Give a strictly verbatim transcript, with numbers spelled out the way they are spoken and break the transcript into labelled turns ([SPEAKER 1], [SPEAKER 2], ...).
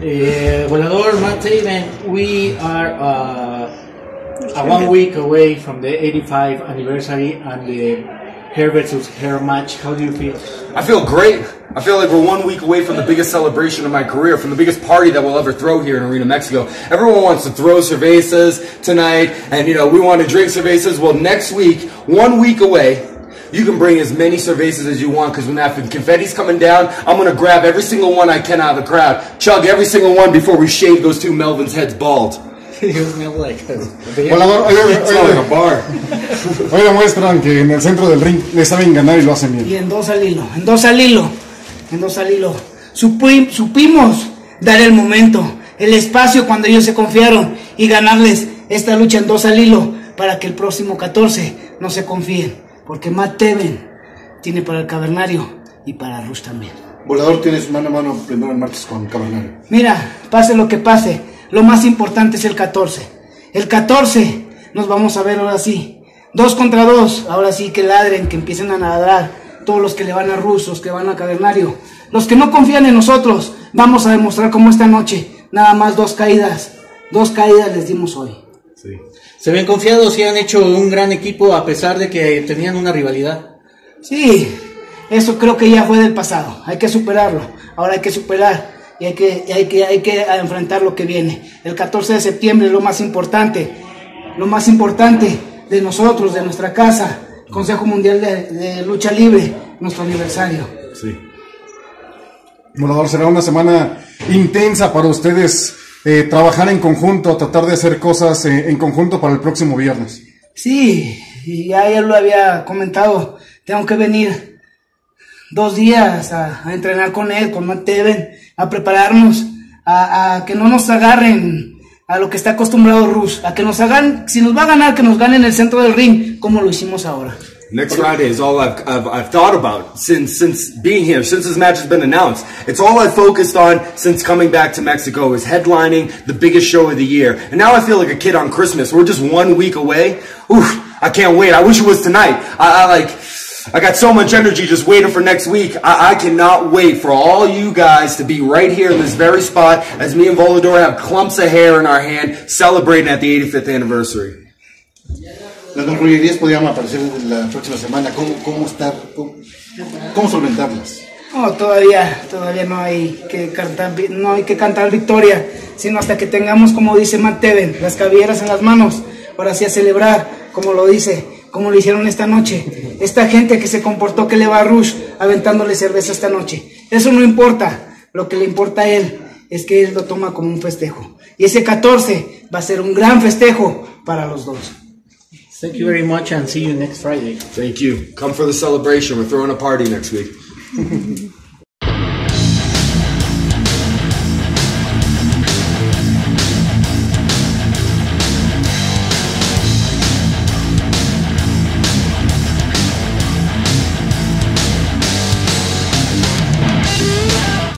[SPEAKER 1] Eh, volador Matt Taven, we are uh, a one week away from the eighty-fifth anniversary and the hair versus hair match. How do you feel?
[SPEAKER 2] I feel great. I feel like we're one week away from the biggest celebration of my career, from the biggest party that we'll ever throw here in Arena Mexico. Everyone wants to throw cervezas tonight, and you know, we want to drink cervezas. Well, next week, one week away, you can bring as many cervezas as you want, because when that confetti's coming down, I'm going to grab every single one I can out of the crowd, chug every single one before we shave those two Melvin's heads bald.
[SPEAKER 3] Volador, hoy, hoy, hoy, hoy demuestran que en el centro del ring le saben ganar y lo hacen bien.
[SPEAKER 4] Y en dos al hilo, en dos al hilo, en dos al hilo. Supi, supimos dar el momento, el espacio cuando ellos se confiaron y ganarles esta lucha en dos al hilo para que el próximo catorce no se confíen. Porque Matt Taven tiene para el Cavernario y para Rush también.
[SPEAKER 5] Volador, tienes mano a mano primero el martes con Cavernario.
[SPEAKER 4] Mira, pase lo que pase, lo más importante es el catorce. El catorce nos vamos a ver ahora sí. Dos contra dos, ahora sí que ladren, que empiecen a ladrar. Todos los que le van a Rush, los que van a Cavernario. Los que no confían en nosotros, vamos a demostrar como esta noche. Nada más dos caídas. Dos caídas les dimos hoy.
[SPEAKER 1] Sí. Se ven confiados y han hecho un gran equipo a pesar de que tenían una rivalidad.
[SPEAKER 4] Sí, eso creo que ya fue del pasado. Hay que superarlo. Ahora hay que superar y hay que, hay que, hay que enfrentar lo que viene. El catorce de septiembre es lo más importante. Lo más importante de nosotros, de nuestra casa. Consejo Mundial de, de Lucha Libre, nuestro aniversario.
[SPEAKER 3] Sí. Volador, será una semana intensa para ustedes. Eh, trabajar en conjunto, tratar de hacer cosas eh, en conjunto para el próximo viernes.
[SPEAKER 4] Sí, y ya, ya lo había comentado, tengo que venir dos días a, a entrenar con él, con Matt Taven, a prepararnos, a, a que no nos agarren a lo que está acostumbrado Rush, a que nos hagan, si nos va a ganar, que nos gane en el centro del ring, como lo hicimos ahora.
[SPEAKER 2] Next Friday is all I've, I've, I've thought about since since being here, since this match has been announced. It's all I've focused on since coming back to Mexico, is headlining the biggest show of the year. And now I feel like a kid on Christmas. We're just one week away. Oof, I can't wait. I wish it was tonight. I, I like, I got so much energy just waiting for next week. I, I cannot wait for all you guys to be right here in this very spot as me and Volador have clumps of hair in our hand celebrating at the eighty-fifth anniversary.
[SPEAKER 5] Las concluirías podrían aparecer la próxima semana. ¿Cómo, cómo estar, cómo, cómo solventarlas?
[SPEAKER 4] No, todavía, todavía no hay que cantar, no hay que cantar victoria, sino hasta que tengamos, como dice Matt Taven, las cabelleras en las manos, ahora sí a celebrar, como lo dice, como lo hicieron esta noche. Esta gente que se comportó que le va a Rush aventándole cerveza esta noche. Eso no importa, lo que le importa a él es que él lo toma como un festejo. Y ese catorce va a ser un gran festejo para los dos.
[SPEAKER 1] Thank you very much and see you next Friday.
[SPEAKER 2] Thank you. Come for the celebration. We're throwing a party next week.